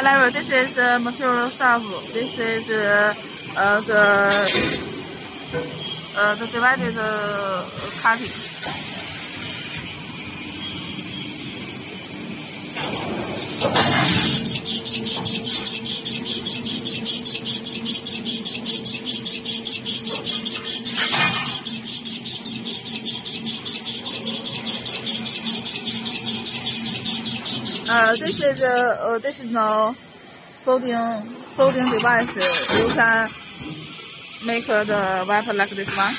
Hi Larry, this is material stuff. This is the divided cutting. This is now folding device. You can make the weapon like this one.